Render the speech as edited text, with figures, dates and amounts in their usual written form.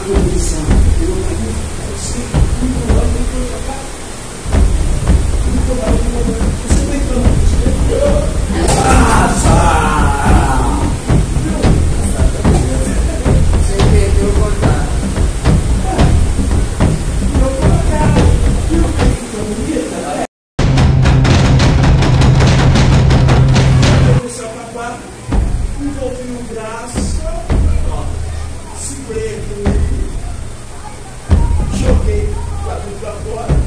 condição. Eu sei que muito mais do que eu tocar. Muito mais do que eu você está entrando. Você entendeu cortar. Envolvi o braço, segurei aqui, joguei para fora.